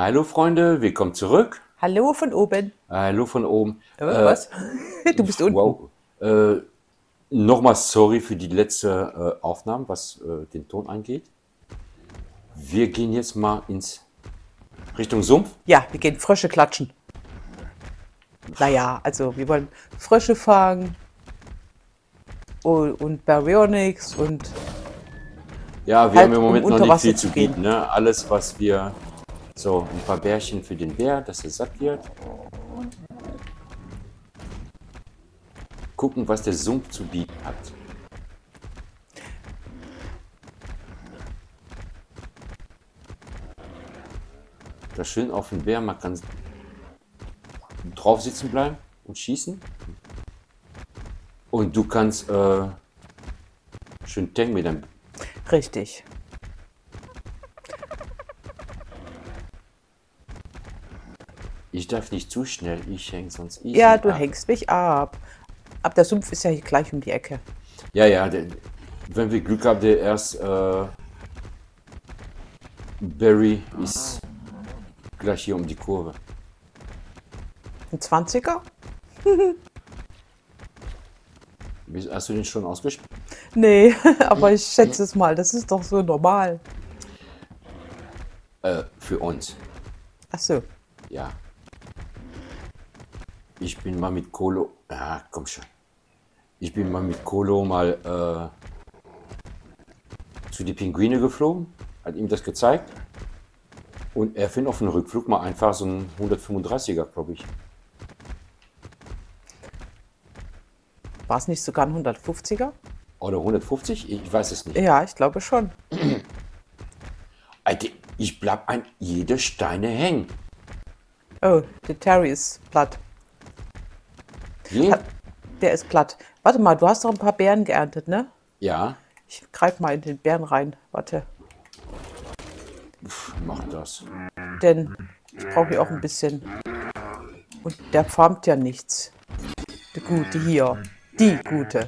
Hallo Freunde, willkommen zurück. Hallo von oben. Hallo von oben. Was? Du bist unten. Wow. Nochmal sorry für die letzte Aufnahme, was den Ton angeht. Wir gehen jetzt mal ins Richtung Sumpf. Ja, wir gehen Frösche klatschen. Naja, also wir wollen Frösche fangen und Baryonyx und Ja, wir halt, haben im um Moment noch unter nicht Wasser viel zu zu gehen. bieten. Ne? Alles, was wir... So, ein paar Bärchen für den Bär, dass er satt wird. Gucken, was der Sumpf zu bieten hat. Das schön auf den Bär, man kann drauf sitzen bleiben und schießen. Und du kannst schön tanken mit dem. Richtig. Ich darf nicht zu schnell, ich hänge sonst easy Ja, du ab. hängst mich ab. Aber der Sumpf ist ja hier gleich um die Ecke. Ja, ja, wenn wir Glück haben, der erst Barry ist gleich hier um die Kurve. Ein 20er? Hast du den schon ausgespielt? Nee, aber ich schätze es mal, das ist doch so normal. Für uns, Ach so. ja. Ich bin mal mit Kolo. Ja, komm schon. Ich bin mal mit Kolo mal zu die Pinguine geflogen, hat ihm das gezeigt. Und er findet auf dem Rückflug mal einfach so einen 135er, glaube ich. War es nicht sogar ein 150er? Oder 150? Ich weiß es nicht. Ja, ich glaube schon. Alter, ich bleib an jede Steine hängen. Oh, der Terry ist platt. Wen? Der ist platt. Warte mal, du hast doch ein paar Beeren geerntet, ne? Ja, Ich greife mal in den Bären rein. Warte. mach das. Denn ich brauche hier auch ein bisschen. Und der farmt ja nichts. Die Gute hier. Die Gute.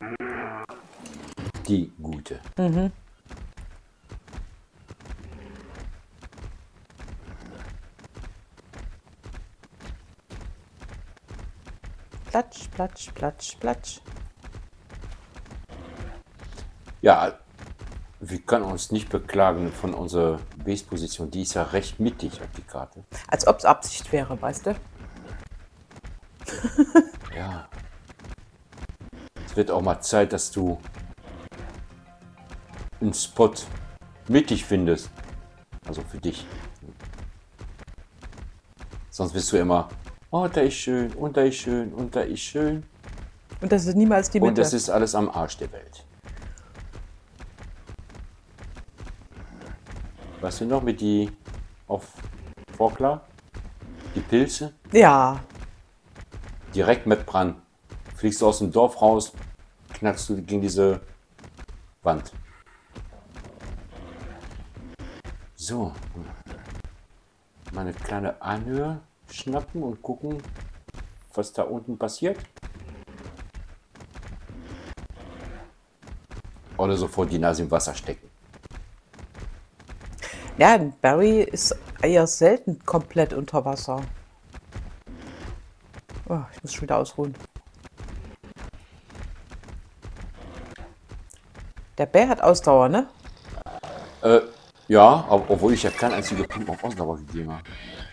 Die gute. Platsch, platsch, platsch, platsch. Ja, wir können uns nicht beklagen von unserer Base-Position. Die ist ja recht mittig auf die Karte. Als ob es Absicht wäre, weißt du? Ja. Es wird auch mal Zeit, dass du einen Spot mittig findest. Also für dich. Sonst bist du immer, oh, da ist schön, und da ist schön, und da ist schön. Und das ist niemals die Und Mitte. das ist alles am Arsch der Welt. Was wir noch mit die auf Vorklar? Die Pilze? Ja, Direkt mit Brand. Fliegst du aus dem Dorf raus, knallst du gegen diese Wand. So. Mal eine kleine Anhöhe schnappen und gucken, was da unten passiert. Oder sofort die Nase im Wasser stecken. ja, ein Barry ist eher selten komplett unter Wasser. Oh, ich muss schon wieder ausruhen. Der Bär hat Ausdauer, ne? Ja, obwohl ich ja kein einziger Punkt auf Ausdauer gegeben habe.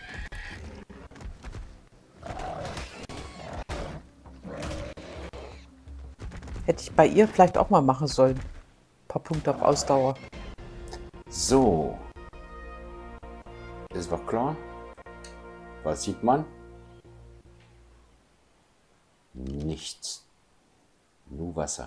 Hätte ich bei ihr vielleicht auch mal machen sollen. Ein paar Punkte auf Ausdauer. So. Das war klar. Was sieht man? Nichts. Nur Wasser.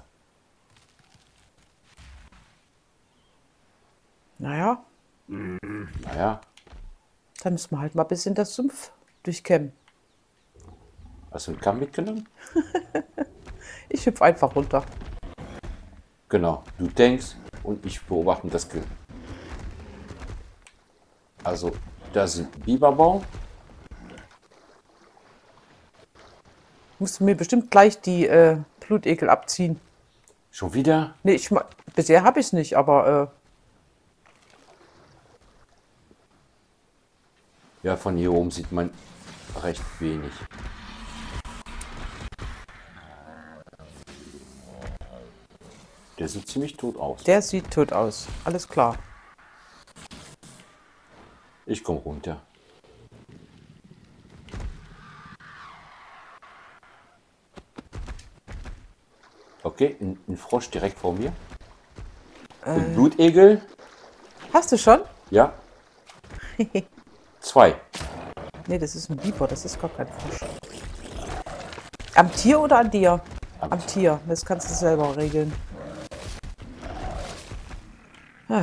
Naja, Naja, dann müssen wir halt mal ein bisschen das Sumpf durchkämmen. hast du einen Kamm mitgenommen? Ich hüpfe einfach runter. Genau, du denkst und ich beobachte das Kill. Also, da sind Biberbaum. Musst du mir bestimmt gleich die Blutegel abziehen. Schon wieder? Nee, bisher habe ich es nicht, aber Ja, von hier oben sieht man recht wenig. Der sieht ziemlich tot aus. Der sieht tot aus. Alles klar. Ich komme runter. Okay, ein Frosch direkt vor mir. Und Blutegel. Hast du schon? Ja. 2. Nee, das ist ein Biber. Das ist gar kein Frosch. Am Tier oder an dir? Am Tier. Das kannst du selber regeln. Ah.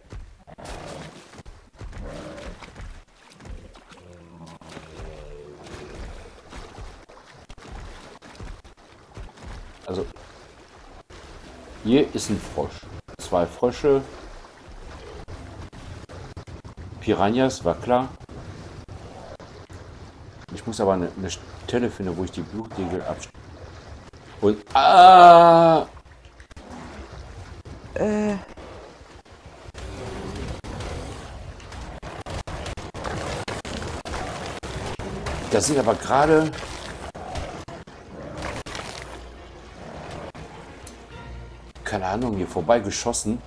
Also, hier ist ein Frosch. 2 Frösche. Piranhas, war klar. Ich muss aber eine Stelle finden, wo ich die Blutegel abstelle. Und das sind aber gerade keine Ahnung hier vorbei geschossen.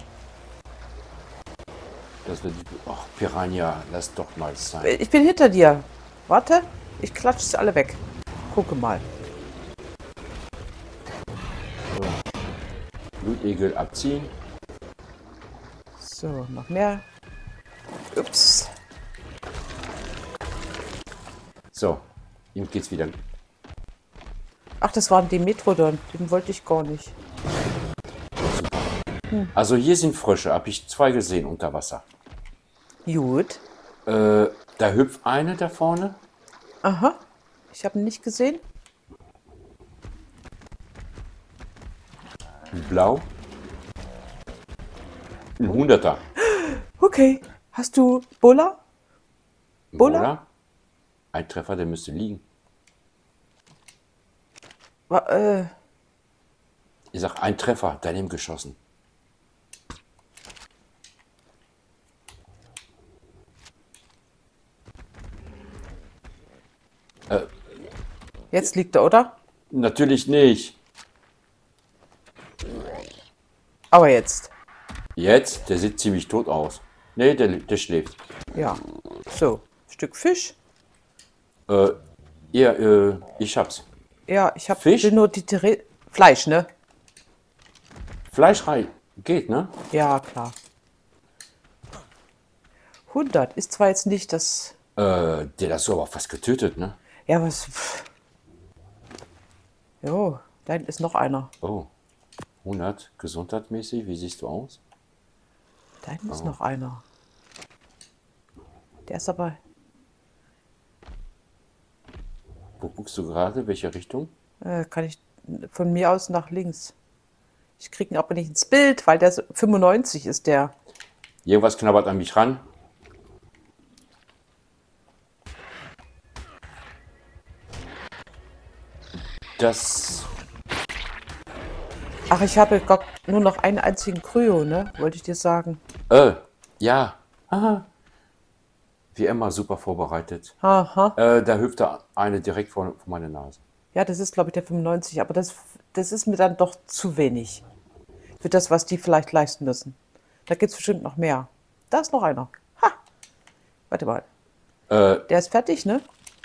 Das wird ach Piranha, lass doch mal sein. Ich bin hinter dir. Warte, ich klatsche sie alle weg. Gucke mal. So. Blutegel abziehen. So, noch mehr. Ups. So, ihm geht's wieder. Ach, das war ein Dimetrodon. Den wollte ich gar nicht. Also hier sind Frösche, habe ich 2 gesehen unter Wasser. Gut. Da hüpft eine da vorne. Aha. Ich habe ihn nicht gesehen. Blau. Ein 100er. Okay. Hast du Bulla? Bulla? Oder? Ein Treffer, der müsste liegen. Ich sag, ein Treffer, daneben geschossen. Jetzt liegt er, oder? Natürlich nicht. Aber jetzt. Jetzt, der sieht ziemlich tot aus. Nee, der schläft. Ja. So. Stück Fisch. Ja, ich hab's. Ja, ich habe Fisch? nur die Fleisch, ne? Fleisch rein. Geht, ne? Ja, klar. 100 ist zwar jetzt nicht das... Der hast du aber fast getötet, ne? Ja, was... Jo, da hinten ist noch einer. Oh. 100, gesundheitsmäßig, wie siehst du aus? Da hinten ist noch einer. Der ist aber... Wo guckst du gerade? Welche Richtung? Kann ich von mir aus nach links. Ich kriege ihn aber nicht ins Bild, weil der 95 ist der. Irgendwas knabbert an mich ran. Das... Ach, ich habe gar nur noch einen einzigen Kryo, ne? Wollte ich dir sagen. Ja. Aha. Wie immer super vorbereitet. Aha. Da hüpft da eine direkt vor meiner Nase. Ja, das ist, glaube ich, der 95. Aber das ist mir dann doch zu wenig. Für das, was die vielleicht leisten müssen. Da gibt es bestimmt noch mehr. Da ist noch einer. Ha! Warte mal. Der ist fertig, ne?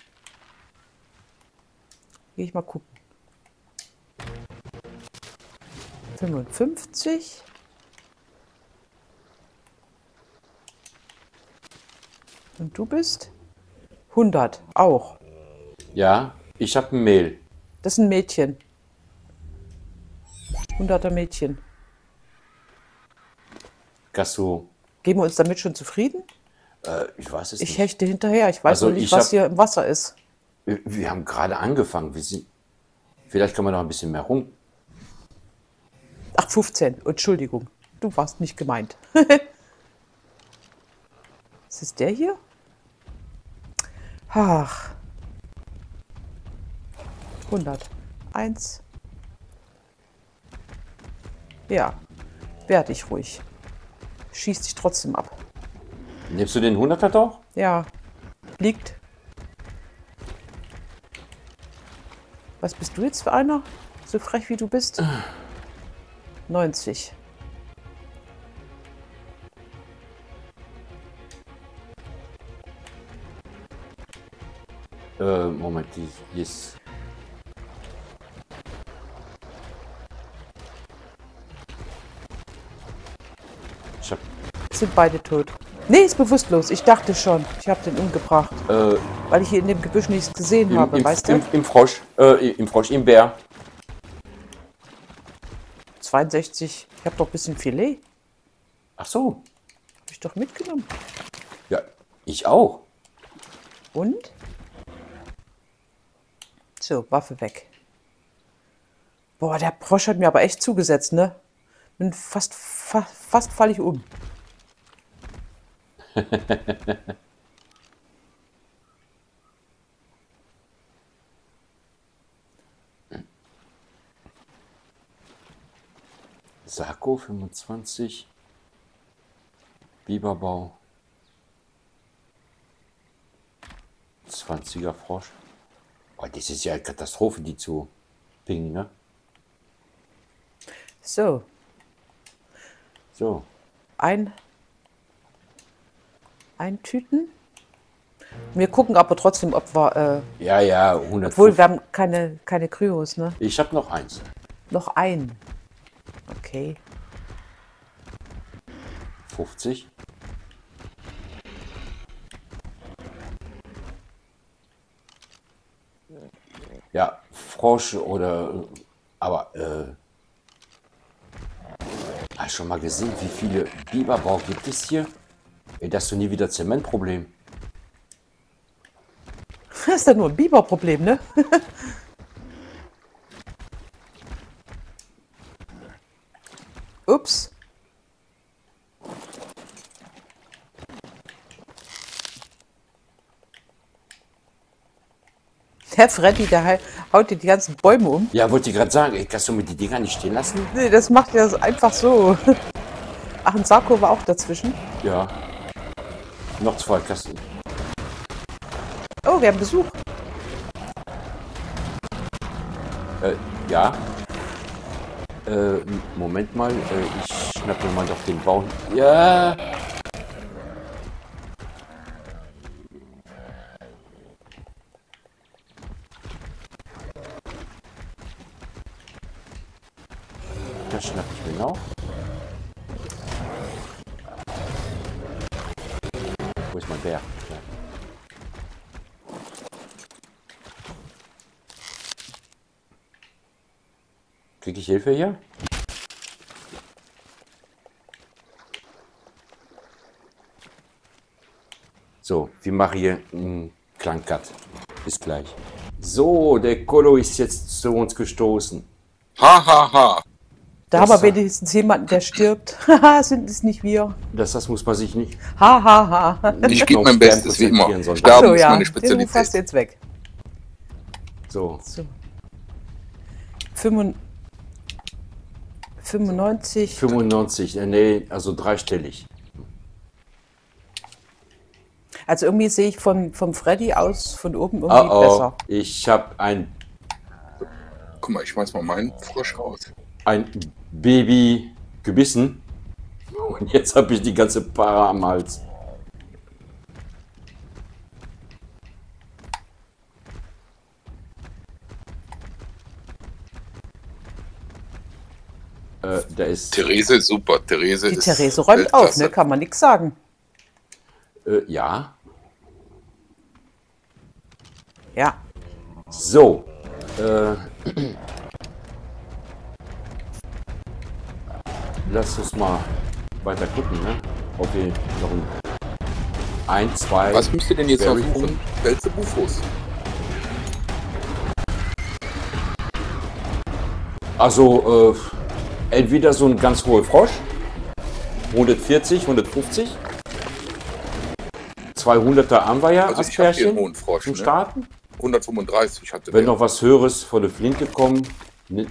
Gehe ich mal gucken. 55. Und du bist 100 auch. Ja, ich habe ein Mehl. Das ist ein Mädchen. 100er Mädchen. Gasso, Geben wir uns damit schon zufrieden? ich weiß es Ich nicht. hechte hinterher. Ich weiß Also noch nicht, ich was hab- hier im Wasser ist. Wir haben gerade angefangen. Vielleicht kann man noch ein bisschen mehr rum. Ach, 15. Entschuldigung. Du warst nicht gemeint. Ist es der hier? Ach. 100. 1. Ja. Werd ich ruhig. Schieß dich trotzdem ab. Nimmst du den 100er doch? Ja. Liegt. Was bist du jetzt für einer? So frech wie du bist? 90. Moment, die ist... Ich hab... Sind beide tot. Nee, ist bewusstlos. Ich dachte schon. Ich habe den umgebracht. Weil ich hier in dem Gebüsch nichts gesehen habe, weißt du? Im Frosch, im Bär. 62. Ich habe doch ein bisschen Filet. Ach so. Habe ich doch mitgenommen. Ja, ich auch. Und? So, Waffe weg. Boah, der Frosch hat mir aber echt zugesetzt, ne? Bin fast falle ich um. Sarko 25. Biberbau. 20er Frosch. Oh, das ist ja eine Katastrophe, die zu pingen, ne? So, So. ein Tüten. Wir gucken aber trotzdem, ob wir, Ja, 100. obwohl wir haben keine Kryos, ne? Ich habe noch eins. Noch ein. Okay. 50. Ja, Frosch oder... Aber, hast du schon mal gesehen, wie viele Biberbau gibt es hier? Ey, das ist doch nie wieder Zementproblem. Das ist ja nur ein Biberproblem, ne? Ups. Der Freddy, der haut dir die ganzen Bäume um. Ja, wollte ich gerade sagen, ey, kannst du mir die Dinger nicht stehen lassen? Nee, das macht er einfach so. Ach, ein Sarko war auch dazwischen. Ja. Noch 2 Kasten. Oh, wir haben Besuch. Ja. Moment mal, ich schnapp mir mal doch den Baum. Ja. Das schnapp ich mir noch. Wo ist mein Bär? Ja. Krieg ich Hilfe hier? So, wir machen hier einen kleinen Cut. Bis gleich. So, der Kolo ist jetzt zu uns gestoßen. Ha, ha, ha. Da haben wir wenigstens jemanden, der stirbt. Haha, sind es nicht wir. Das muss man sich nicht... Hahaha. Ich gebe mein Bestes, wie immer. Sterben Sterben So, ist ja. meine Den Ruf hast Spezialität. du jetzt weg. So, So. 95. 95, nee, also dreistellig. Also irgendwie sehe ich vom Freddy aus von oben irgendwie besser. Ich habe ein Guck mal, ich schmeiß mal meinen Frosch raus. Baby gebissen und jetzt habe ich die ganze Para am Hals. Da ist Therese ist super. Therese Die ist Therese räumt auf, Weltklasse. ne? Kann man nichts sagen. ja. Ja. So. Lass uns mal weiter gucken, ne? Ob wir noch ein, zwei. Was müsst ihr denn jetzt noch Very suchen? Welche Bufos? Also entweder so ein ganz hoher Frosch, 140, 150, 200er haben wir ja Also als ich habe hier einen Pärchen hohen Frosch. zum Ne? Starten. 135 hatte Wenn der. noch was Höheres von der Flinte kommt, ne,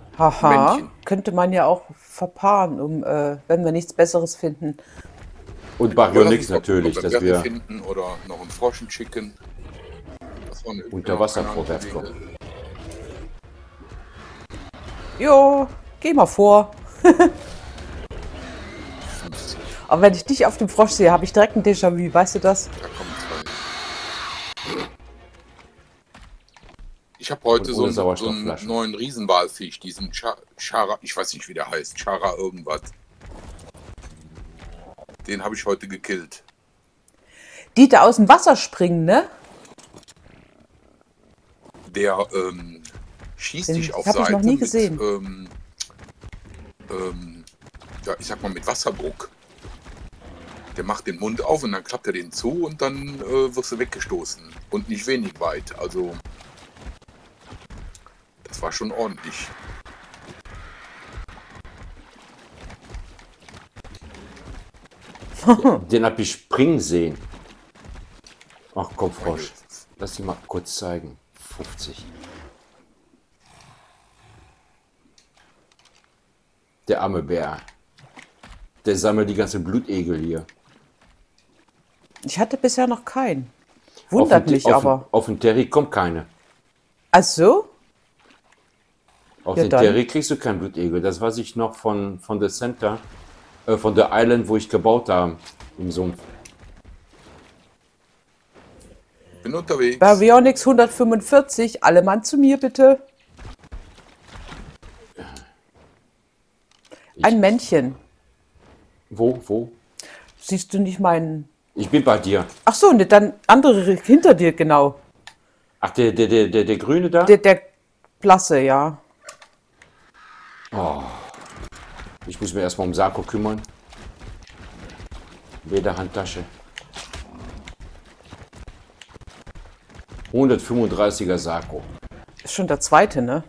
Haha. Männchen. Könnte man ja auch verpaaren, wenn wir nichts Besseres finden. Und Aber lass Baryonyx uns mal gucken, natürlich, ob dass wir Berry wir finden oder noch einen Froschen chicken. Das war eine unter Wasser keine Ahnung, vorwärts Wege. kommen. Jo, geh mal vor. 50. Aber wenn ich dich auf dem Frosch sehe, habe ich direkt ein Déjà-vu. Weißt du das? Da kommen zwei. Ich habe heute Und so ohne einen Sauerstoffflaschen. neuen Riesenwalfisch, diesen Chara, ich weiß nicht, wie der heißt, Chara irgendwas. Den habe ich heute gekillt. Die da aus dem Wasser springen, ne? Der schießt Den dich auf hab ich Seite noch nie mit, gesehen. ja, ich sag mal mit Wasserdruck. Der macht den Mund auf und dann klappt er den zu und dann wirst du weggestoßen. Und nicht wenig weit. Also das war schon ordentlich. Den hab ich springen sehen. Ach komm, Frosch. Lass dich mal kurz zeigen. 50. Der arme Bär. Der sammelt die ganze Blutegel hier. Ich hatte bisher noch keinen. Wundert mich aber. Auf den Terry kommt keine. Ach so? Auf Ja, den dann. Terry kriegst du keinen Blutegel. Das weiß ich noch von der Center, von der Island, wo ich gebaut habe. Im Sumpf. Bin unterwegs. Baryonyx 145. Alle Mann zu mir, bitte. Ein Männchen. Wo? Siehst du nicht meinen... Ich bin bei dir. Ach so, ne, dann andere hinter dir, genau. Ach, der Grüne da? Der Blasse, ja. Ich muss mir erstmal um Sarko kümmern. Lederhandtasche. 135er Sarko. Ist schon der zweite, ne?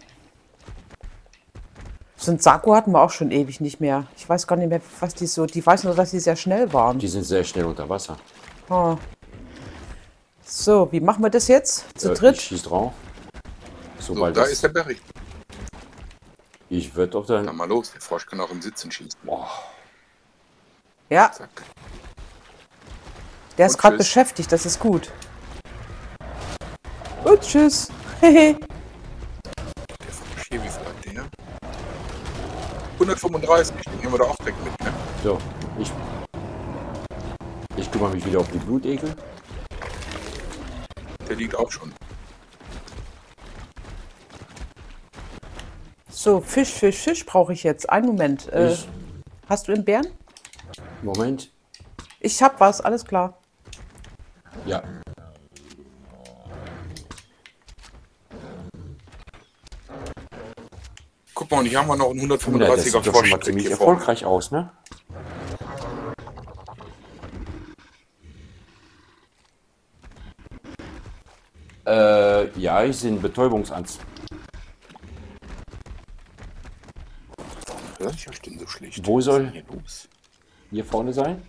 So ein Sakko hatten wir auch schon ewig nicht mehr. Ich weiß gar nicht mehr, was die so... Die weiß nur, dass die sehr schnell waren. Die sind sehr schnell unter Wasser. Ah. So, wie machen wir das jetzt? Zu Ich dritt? schieß drauf. So, Sobald da das, ist der Berry. ich würde auf Na dein... mal los, der Frosch kann auch im Sitzen schießen. Ja, Zack. der ist Und gerade tschüss. beschäftigt, das ist gut. Und tschüss. Hehe. Der Frosch hier, wie viel hat der? 135, den nehmen wir da auch direkt mit, ne? So, ich kümmere mich wieder auf die Blutegel. Der liegt auch schon. So, Fisch brauche ich jetzt. Einen Moment. Hast du einen Bären? Moment. Ich hab was, alles klar. Ja. Guck mal, und hier haben wir noch einen Das 135er sieht doch schon Frosch mal direkt ziemlich hier vorne. erfolgreich aus, ne? Ja, ich sehe einen Betäubungsangst. Hör ich euch denn so schlecht? Wo Was soll- ist denn hier los? Hier vorne sein?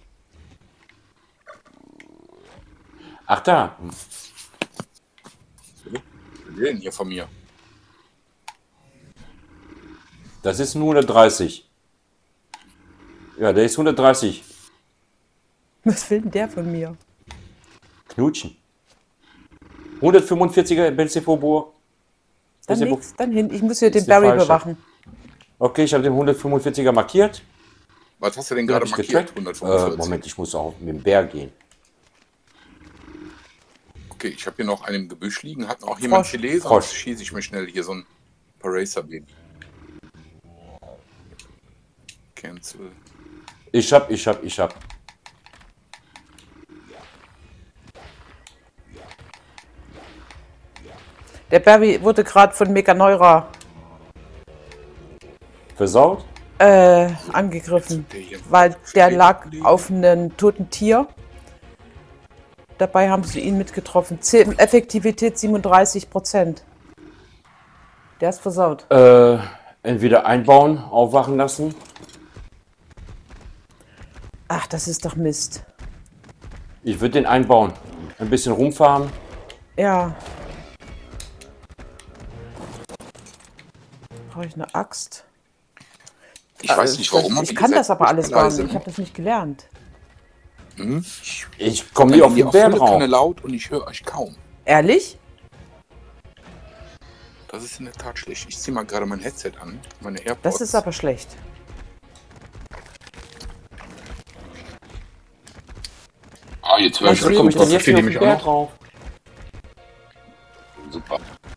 Ach, da. Was will denn hier von mir? Das ist nur 130. Ja, der ist 130. Was will denn der von mir? Knutschen. 145er Belzebubur. Dann nix, dann hin. Ich muss hier den Ist die Barry falsche. bewachen. Okay, ich habe den 145er markiert. Was hast du denn Den hab gerade ich markiert? getrackt. 145. Moment, ich muss auch mit dem Bär gehen. Okay, ich habe hier noch einen im Gebüsch liegen. Hat noch jemand Frosch. Filet? Sonst Frosch. schieße ich mir schnell hier so ein Paracer-Baby. Cancel. Ich hab. Der Barry wurde gerade von Meganeura Versaut? angegriffen, weil der lag auf einem toten Tier. Dabei haben sie ihn mitgetroffen. Effektivität 37%. Der ist versaut. Entweder einbauen, aufwachen lassen. Ach, das ist doch Mist. Ich würde den einbauen. Ein bisschen rumfahren. Ja. Brauche ich eine Axt? Ich weiß nicht warum. Ich kann das aber alles gar nicht. Ich habe das nicht gelernt. Hm? Ich komme nie auf den Bär drauf. Kanne laut und ich höre euch kaum. Ehrlich? Das ist in der Tat schlecht. Ich ziehe mal gerade mein Headset an, meine AirPods. Das ist aber schlecht. Ah, jetzt höre ich Wie komme ich denn jetzt Versteht hier ihr auf den mich Bär auch noch? drauf? Super.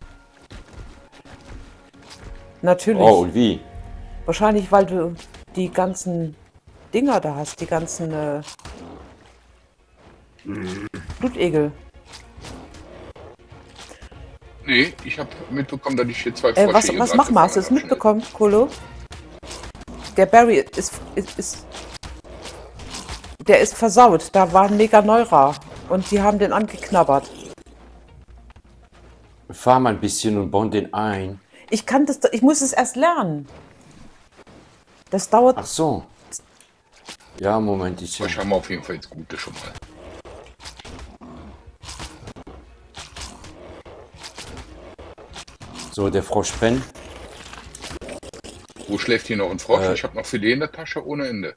Natürlich. Oh, und wie? Wahrscheinlich, weil du die ganzen Dinger da hast, die ganzen Blutegel. Nee, ich habe mitbekommen, dass ich hier zwei Frösche Was hier mach gerade mal? Hast du gefangen es habe. mitbekommen, Kolo? Der Barry der ist versaut. Da war ein mega Neurer. Und die haben den angeknabbert. Fahr mal ein bisschen und bauen den ein. Ich muss es erst lernen. Das dauert. Ach so. Ja, Moment, ich... Frösche haben wir auf jeden Fall jetzt gute schon mal. So, der Frosch pennt. Wo schläft hier noch ein Frosch? Ich habe noch Filet in der Tasche ohne Ende.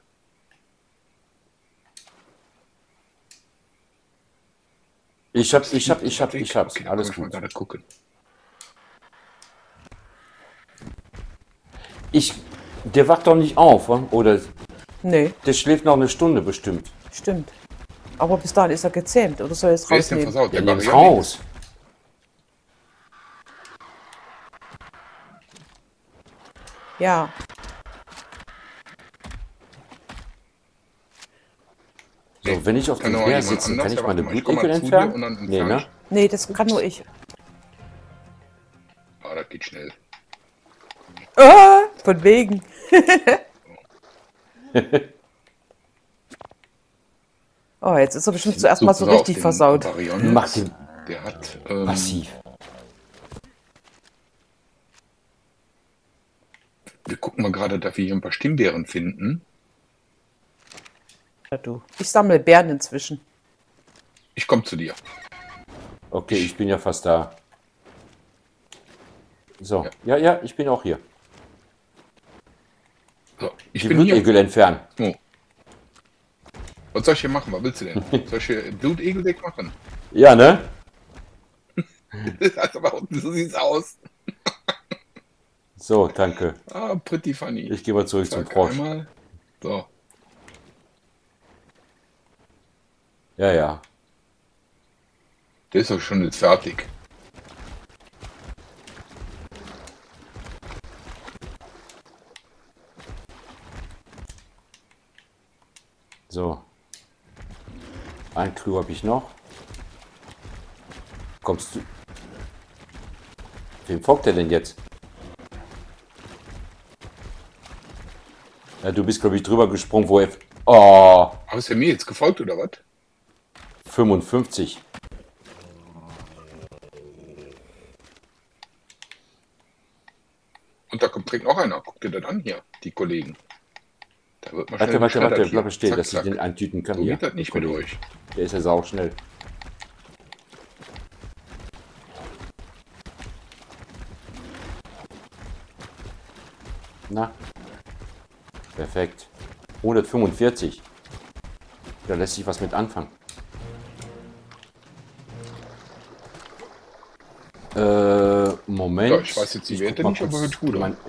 Ich hab's. Okay, Alles da kann ich mal gut. gerade gucken. Der wacht doch nicht auf, wa? Oder Nee, der schläft noch eine Stunde bestimmt. stimmt. Aber bis dahin ist er gezähmt. Oder soll er es Wer ist denn rausnehmen? versaut? Ja, Der nimm's Marianne? raus. Ja. So, wenn ich auf Kann dem noch Bär jemand sitze, anders? kann ich Ja, meine warte mal, ich komm Blutegel mal zu dir entfernen? und dann Nee, entferne ne? ich. Nee, das kann nur ich. Ah, das geht schnell. Von wegen. Oh, jetzt ist er bestimmt zuerst mal so pass auf, richtig den versaut. Marianne, Mach den der hat passiv. wir gucken mal gerade, dass wir hier ein paar Stimbeeren finden. Ja, du. Ich sammle Beeren inzwischen. Ich komme zu dir. Okay, ich bin ja fast da. So, ja, ich bin auch hier. So, ich Die bin hier. Blutegel entfernen. Oh. Was soll ich hier machen? Was willst du denn? Soll ich hier Blutegel wegmachen? Ja, ne? Das heißt aber auch, so sieht's aus. So, danke. Ah, pretty funny. Ich gehe mal zurück zum Zack, Frosch. einmal. So. Ja. Der ist doch schon jetzt fertig. So. Ein Clou habe ich noch. Kommst du... Wem folgt der denn jetzt? Ja, du bist, glaube ich, drüber gesprungen, wo er... Oh, Aber ist er mir jetzt gefolgt oder was? 55. Und da kommt direkt noch einer. Guck dir das an hier, die Kollegen. Da wird man schnell Warte, geschreddert hier. bleib stehen, Zack, dass ich zack. den eintüten kann. So Hier, geht das nicht mit Kollege. euch. Der ist ja sauschnell. Na, perfekt. 145. Da lässt sich was mit anfangen. Moment. Ja, ich weiß jetzt die Werte guck mal nicht, aber kurz hört gut an. mein-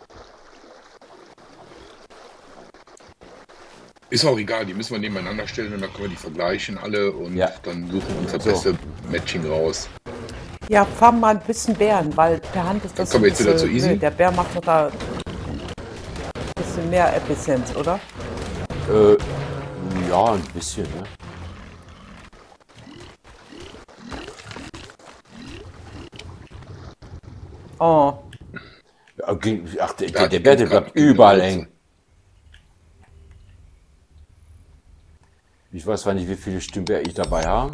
Ist auch egal, die müssen wir nebeneinander stellen und dann können wir die vergleichen alle und Ja. dann suchen wir uns das So. beste Matching raus. Ja, fahren mal ein bisschen Beeren, weil per Hand ist das Kommen wir jetzt wieder zu easy? nee, der Bär macht doch da ein bisschen mehr Effizienz, oder? Ja, ein bisschen, ne? Oh, Ja, ach, der Ja, Bär, der bleibt überall eng. Ich weiß zwar nicht, wie viele Stimmbär ich dabei habe.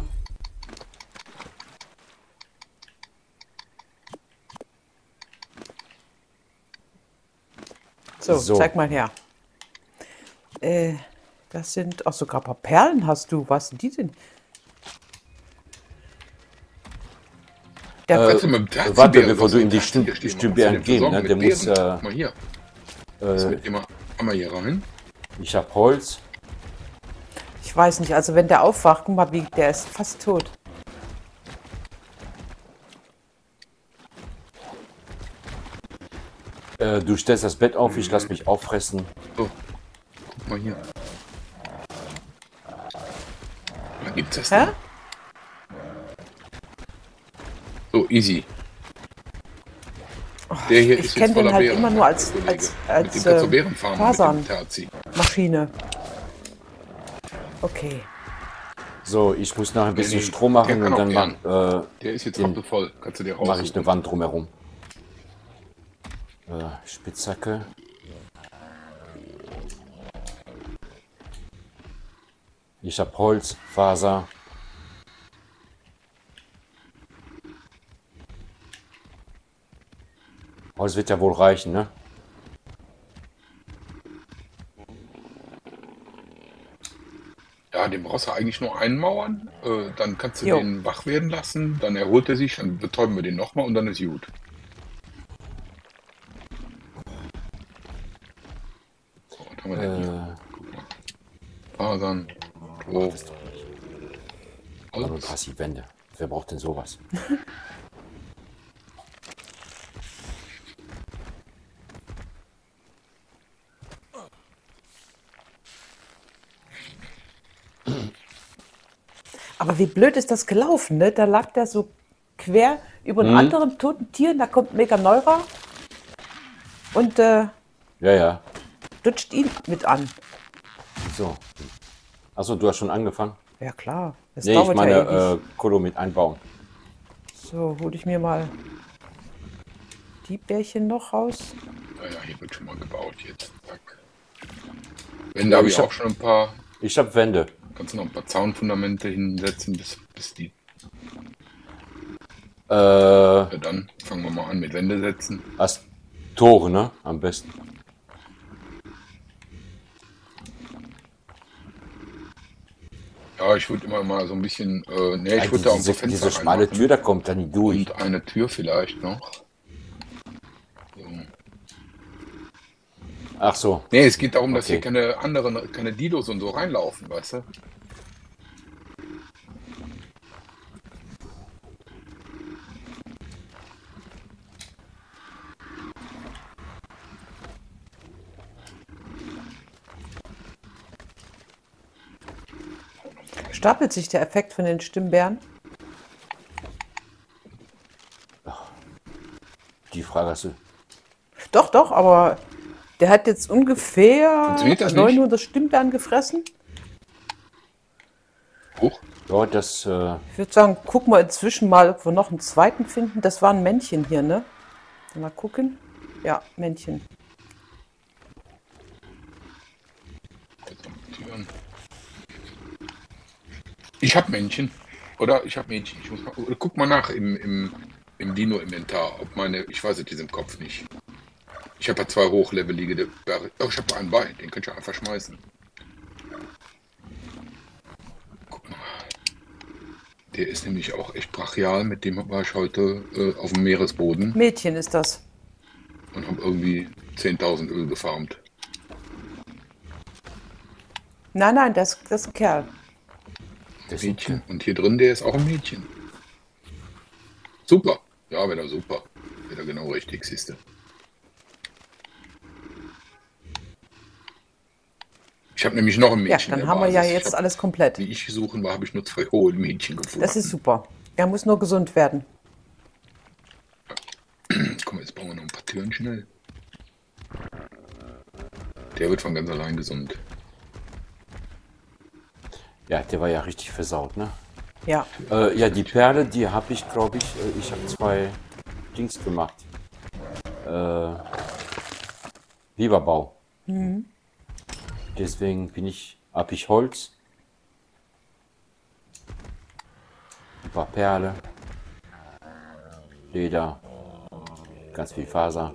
so, So. zeig mal her. Das sind auch sogar ein paar Perlen hast du. Was sind die denn? Der, Also mit dem Terzibeeren, warte, bevor was du soll ihm die Terzibeeren stehen? Was Stimmbären hast du denn geben, für ne? Sorgen Der mit muss, Beeren? Guck mal hier. Das mit immer einmal hier rein. ich habe Holz. Ich weiß nicht, also wenn der aufwacht, guck mal, der ist fast tot. Du stellst das Bett auf, ich lass mich auffressen. So, guck mal hier. Da gibt's das Hä? denn? So, easy. Der hier Ich ist kenn jetzt den voller halt Beeren, immer nur als- Kollege. als- Mit als, dem kannst du Beeren fahren, Fasern. mit dem Terzi. Maschine. Okay. So, ich muss noch ein bisschen nee, Strom der machen kann und dann auch mache Der ist jetzt Den voll. Kannst du dir ich eine raussuchen. Wand drumherum. Spitzhacke. Ich habe Holz, Faser. Holz wird ja wohl reichen, ne? Ja, den brauchst du eigentlich nur einmauern. Dann kannst du Jo. den wach werden lassen. Dann erholt er sich. Dann betäuben wir den nochmal und dann ist gut. So, was haben wir denn hier? Guck mal. Fasern. Stroh. Aber Holz. 30 Wände. Wer braucht denn sowas? Aber wie blöd ist das gelaufen, ne? Da lag der so quer über einen anderen toten Tier, da kommt Mega Neura und Ja, ja. dutscht ihn mit an. So. Achso, du hast schon angefangen? Ja klar, das Nee, ich dauert meine ja ewig. Kolo mit einbauen. So, hole ich mir mal die Bärchen noch raus. Naja, hier wird schon mal gebaut jetzt. Zack. Wände habe ich ich hab- auch schon ein paar. Ich habe Wände. Kannst du noch ein paar Zaunfundamente hinsetzen, bis die. Äh, Ja, dann fangen wir mal an mit Wände setzen. als Tore, ne? Am besten. Ja, ich würde immer mal so ein bisschen. Ne, ich Eigentlich würde da auch ein diese, paar Fenster diese schmale reinmachen. Tür, da kommt er nie durch. Und eine Tür vielleicht noch. So. Ach so. Nee, es geht darum, dass Okay. hier keine Dilos und so reinlaufen, weißt du? Stapelt sich der Effekt von den Stimmbären? Die Frage hast du. Doch, doch, aber der hat jetzt ungefähr Funktioniert das nicht? 900 Stimmbären gefressen. Hoch. Ja, das. Ich würde sagen, guck mal inzwischen mal, ob wir noch einen zweiten finden. Das war ein Männchen hier, ne? Mal gucken. Ja, Männchen. Türen. Ich habe Männchen. Oder ich habe Mädchen. Ich muss mal, oder guck mal nach im Dino-Inventar. Ob meine. Ich weiß es im Kopf nicht. Ich habe ja 2 hochlevelige Bären. Oh, ich habe einen bei. Den könnt ihr einfach schmeißen. Guck mal. Der ist nämlich auch echt brachial. Mit dem war ich heute auf dem Meeresboden Mädchen ist das. und habe irgendwie 10.000 Öl gefarmt. Nein, nein, das ist ein Kerl. das Mädchen. Und hier drin, der ist auch ein Mädchen. Super. Ja, wäre super. Wäre genau richtig, siehst du. Ich habe nämlich noch ein Ja, Mädchen. dann in der haben wir ja Basis. jetzt Ich hab, alles komplett. Wie ich suchen war, habe ich nur 2 hohe Mädchen gefunden. Das ist super. Er muss nur gesund werden. Komm, jetzt bauen wir noch ein paar Türen schnell. Der wird von ganz allein gesund. Ja, der war ja richtig versaut, ne? Ja. Ja, die Perle, die habe ich, glaube ich habe 2 Dings gemacht. Biberbau. Deswegen habe ich Holz. Ein paar Perle. Leder. Ganz viel Faser.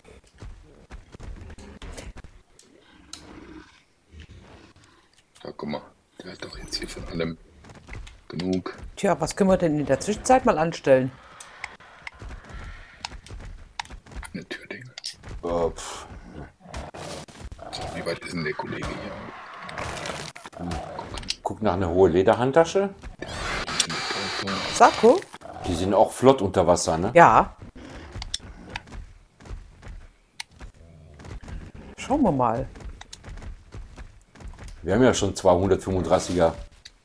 Da, guck mal. Der hat doch jetzt hier von allem genug. Tja, was können wir denn in der Zwischenzeit mal anstellen? Eine Türding. Pff, So, wie weit ist denn der Kollege hier? guck Guck nach einer hohe Lederhandtasche. Sakko? Die sind auch flott unter Wasser, ne? Ja. Schauen wir mal. Wir haben ja schon 235er.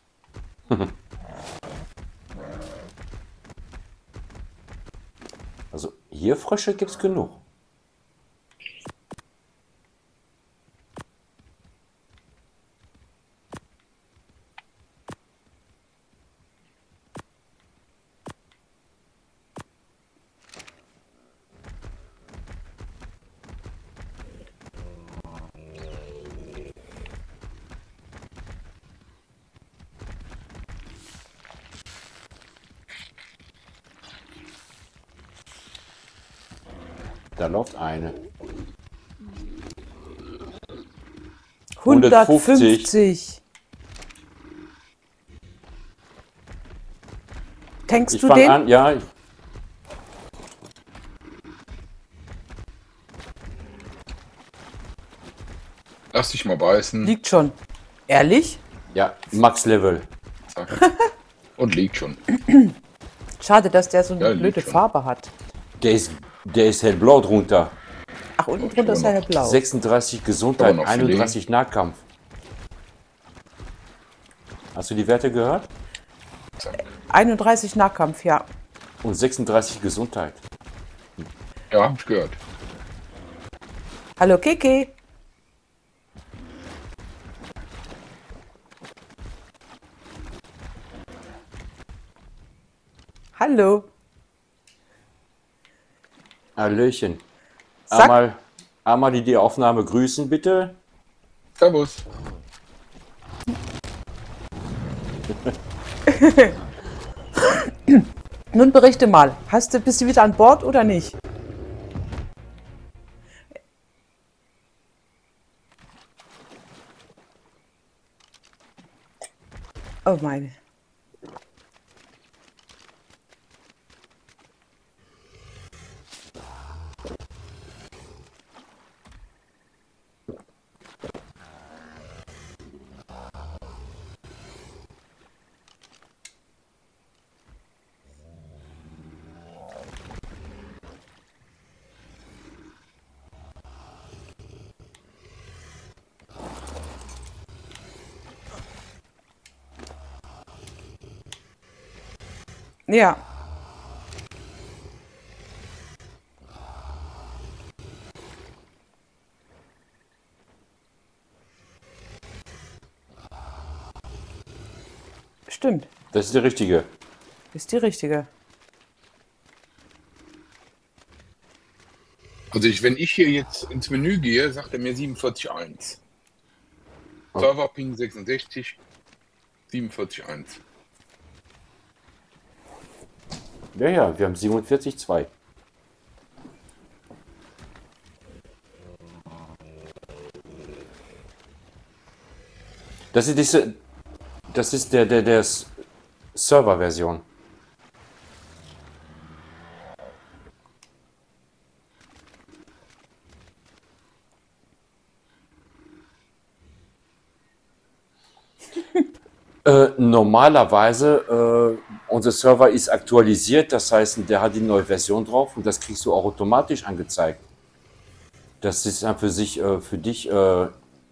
Also hier Frösche gibt's genug. Da läuft eine. 150. Tankst Ich du fange den? an, ja. Lass dich mal beißen. Liegt schon. Ehrlich? Ja, Max Level. Zack. Und liegt schon. Schade, dass der so eine Ja, liegt blöde schon. Farbe hat. Der ist hellblau drunter. Ach, unten drunter ist er ja blau. 36 Aber Gesundheit, noch 31 Nahkampf. Hast du die Werte gehört? Zack. 31 Nahkampf, ja. Und 36 Gesundheit. Ja, hab ich gehört. Hallo Kiki. Hallo. Hallöchen. Sag- Einmal die Aufnahme grüßen, bitte. Servus. Nun berichte mal. Bist du wieder an Bord oder nicht? Oh meine. Ja. Stimmt. Das ist der richtige. Ist die richtige. Also wenn ich hier jetzt ins Menü gehe, sagt er mir 47.1. Oh. Server Ping 66, 47.1. Ja, wir haben 47,2. Das ist der Server-Version. Normalerweise, unser Server ist aktualisiert, das heißt, der hat die neue Version drauf und das kriegst du auch automatisch angezeigt. Das ist dann für dich, Ja,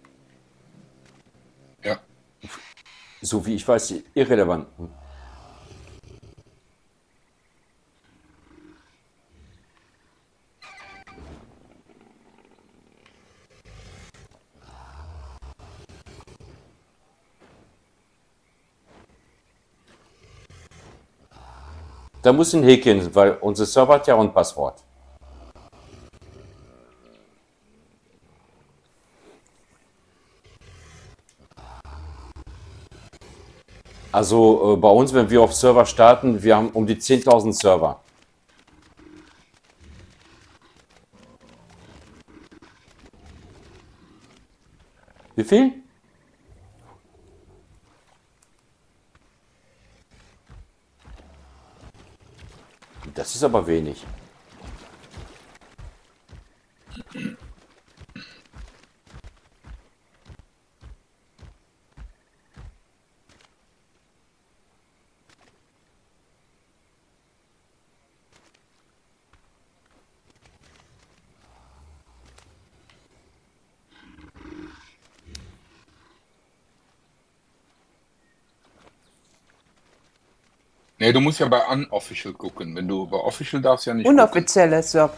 so wie ich weiß, irrelevant. Da muss ein Häkchen, weil unser Server hat ja auch ein Passwort. Also bei uns, wenn wir auf Server starten, wir haben um die 10.000 Server. Wie viel? Das ist aber wenig. Nee, du musst ja bei Unofficial gucken. Wenn du bei Official darfst ja nicht gucken. Unoffizielle Server.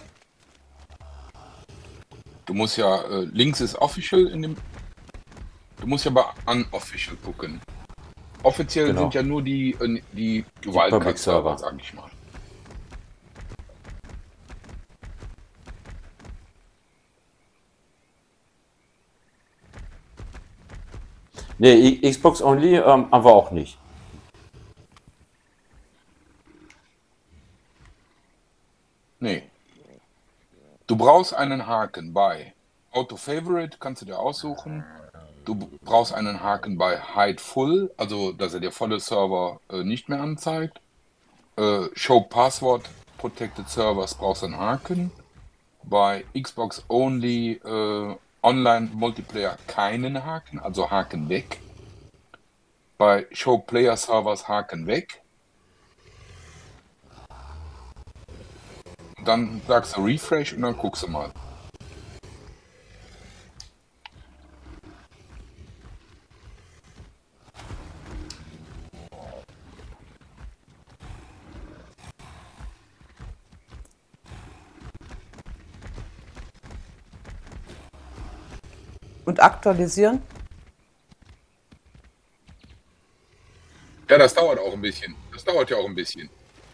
Du musst ja, links ist Official in dem. Du musst ja bei Unofficial gucken. Offiziell Genau. sind ja nur die Public Wildcard-Server, Server. sag ich mal. Nee, Xbox Only, aber auch nicht. Nee. Du brauchst einen Haken bei Auto Favorite, kannst du dir aussuchen. Du brauchst einen Haken bei Hide Full, also dass er dir volle Server nicht mehr anzeigt. Show Password Protected Servers brauchst du einen Haken. Bei Xbox Only Online Multiplayer keinen Haken, also Haken weg. Bei Show Player Servers Haken weg. Dann sagst du Refresh und dann guckst du mal. Und aktualisieren? Ja, das dauert auch ein bisschen. Das dauert ja auch ein bisschen.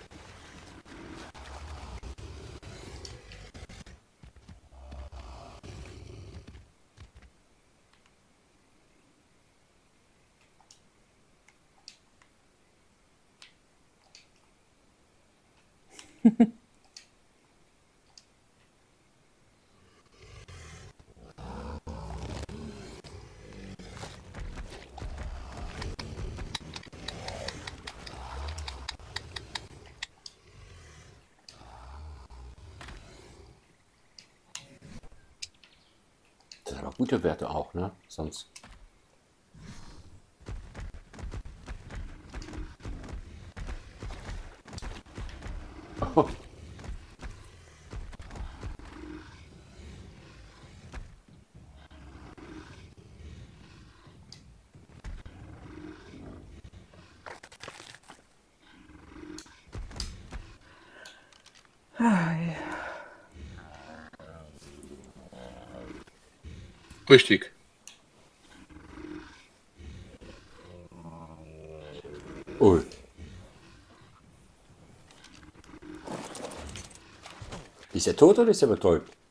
Das sind aber gute Werte auch, ne? Sonst. Richtig. Oh. Ist er tot oder ist er betäubt?